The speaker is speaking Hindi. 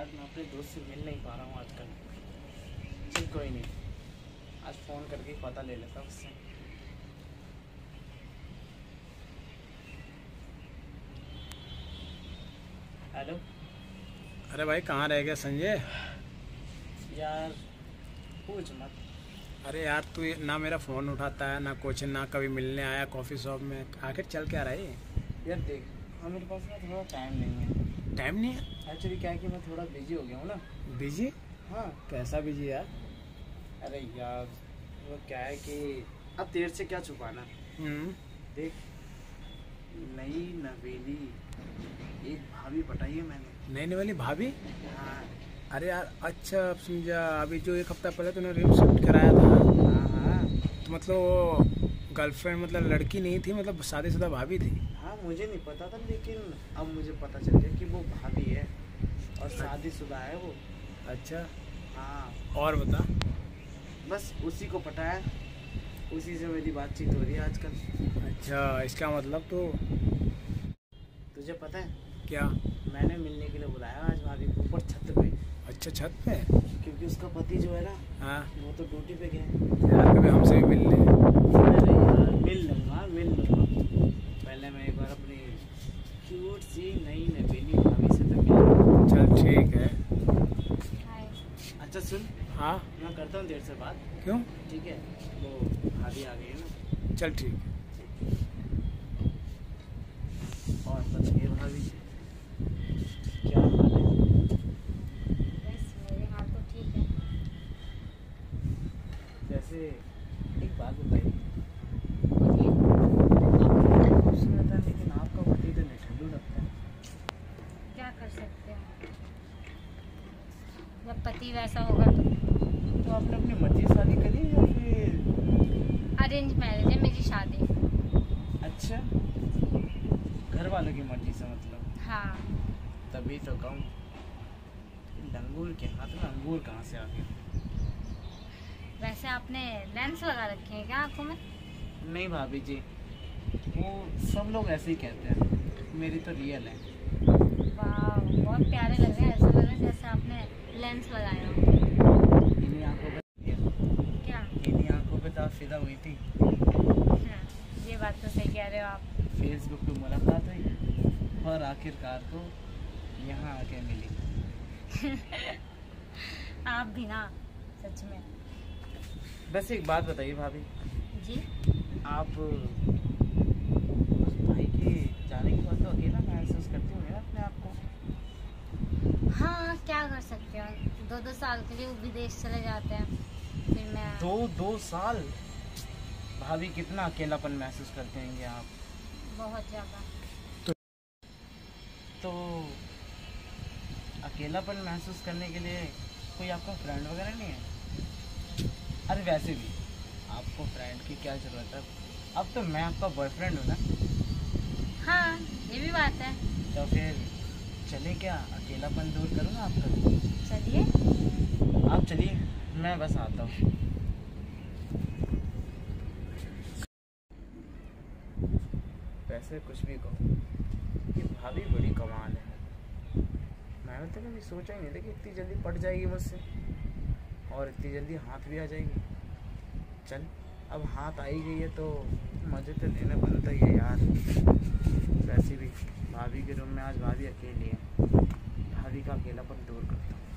यार मैं अपने दोस्त से मिल नहीं पा रहा हूँ आजकल। चल कोई नहीं, आज फ़ोन करके पता ले लेता हूँ उससे। हेलो। अरे भाई कहाँ रह गया संजय? यार पूछ मत। अरे यार तू ना मेरा फ़ोन उठाता है ना कुछ, ना कभी मिलने आया कॉफ़ी शॉप में। आखिर चल क्या रहा है? यार देख, मेरे पास ना थोड़ा टाइम नहीं है। टाइम नहीं है? एक्चुअली क्या है कि मैं थोड़ा बिजी हो गया हूँ ना। बिजी? हाँ। कैसा बिजी यार? अरे यार वो क्या है कि अब देर से क्या छुपाना। देख, नई नवेली एक भाभी पटाई है मैंने। नई वाली भाभी? हाँ। अरे यार अच्छा, अब समझा। अभी जो एक हफ्ता पहले तूने रूम शिफ्ट कराया था, हाँ हाँ। तो मतलब वो गर्लफ्रेंड मतलब लड़की नहीं थी, मतलब शादीशुदा भाभी थी। हाँ मुझे नहीं पता था, लेकिन अब मुझे पता चल गया कि वो भाभी है और शादीशुदा है वो। अच्छा। हाँ। और बता। बस उसी को पटाया, उसी से मेरी बातचीत हो रही है आजकल। अच्छा, इसका मतलब तो तुझे पता है क्या? मैंने मिलने के लिए बुलाया आज भाभी को ऊपर छत पे। अच्छा, छत पे? क्योंकि उसका पति जो है ना, हाँ वो तो ड्यूटी पे गया। यार, कभी हमसे भी मिल ले। अरे यार मिल लूँगा। पहले मैं एक बार अपनी क्यूट सी नई नवेली भाभी से तो मिल। चल ठीक है। अच्छा सुन, हाँ मैं करता हूँ देर से बात। क्यों? ठीक है, वो भाभी आ गई है ना। चल ठीक है। और बताइए भाभी, क्या हाल है? बस मेरे हाल तो ठीक है। जैसे एक बात बताइए, बोलिए। आप खूबसूरत है लेकिन आपका पति तो निठल्लू लगता है। क्या कर सकते हैं, जब पति वैसा होगा तो आपने अपनी मर्जी से शादी करी या फिर? अरेंज मैरिज है मेरी शादी। अच्छा, घर वालों की मर्जी से मतलब? हाँ। तभी तो कहूँ, लंगूर के हाथ में अंगूर कहाँ से आ गए? वैसे आपने लेंस लगा रखे हैं क्या आंखों में? नहीं भाभी जी, वो सब लोग ऐसे ही कहते हैं, मेरी तो रियल है। वाह, बहुत प्यारे लग रहे हैं। ऐसा लग रहा है जैसे आपने लेंस लगाया हो। इन्हीं आंखों पे क्या? इन्हीं आंखों पे तो आप फिदा हुई थी। हाँ, ये बात तो सही कह रहे हो आप। फेसबुक पे मुलाकात हुई और आखिरकार को यहाँ आके मिली। आप भी ना, सच में। बस एक बात बताइए भाभी, जी। आप उस भाई के जाने के बाद तो अकेला महसूस करती होंगे ना अपने आप को? हाँ, क्या कर सकते हो, 2-2 साल के लिए वो विदेश चले जाते हैं, फिर मैं। 2 साल? भाभी कितना अकेलापन महसूस करते होंगे आप? बहुत ज़्यादा। तो अकेलापन महसूस करने के लिए कोई आपका फ्रेंड वगैरह नहीं है? अरे वैसे भी आपको फ्रेंड की क्या ज़रूरत है, अब तो मैं आपका बॉयफ्रेंड हूँ ना। हाँ, ये भी बात है। तो फिर चले क्या, अकेलापन दूर करूँ ना आपका? चलिए। आप चलिए, मैं बस आता हूँ। वैसे कुछ भी कहो, ये भाभी बड़ी कमाल है। मैंने तो कभी सोचा ही नहीं था कि इतनी जल्दी पट जाएगी मुझसे और इतनी जल्दी हाथ भी आ जाएगी। चल, अब हाथ आ ही गई है तो मज़े तो लेना बनता ही है यार। वैसे भी भाभी के रूम में आज भाभी अकेली है, भाभी का अकेलापन दूर करता हूँ।